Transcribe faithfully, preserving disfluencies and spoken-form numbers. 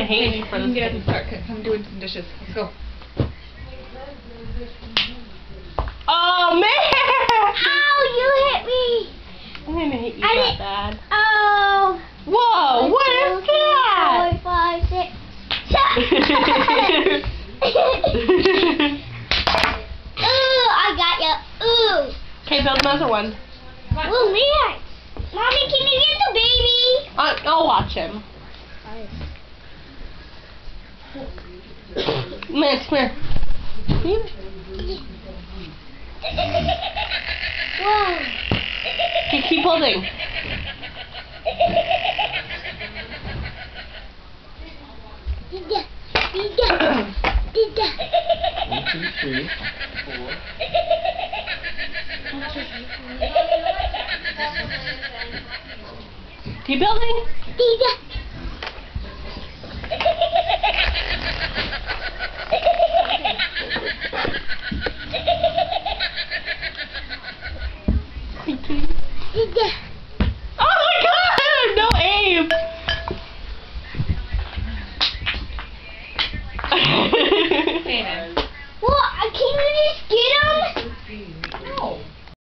gonna hate me for this. this. Get up and start come doing some dishes. Let's go. Oh man! Ow! You hit me. I'm gonna hit you I that did- bad. Oh. Whoa! What is that? Four, five, six. Ooh! I got you. Ooh. Okay, build another one. Ooh, man. Mommy, can you get the baby? I, I'll watch him. Man, come here. Come here. Whoa. Okay, keep holding. Dida. Dida. Dida. One, two, three, four. Keep building. Dida. Dida. Oh my god! No aim! Hey, Well, can you just get him?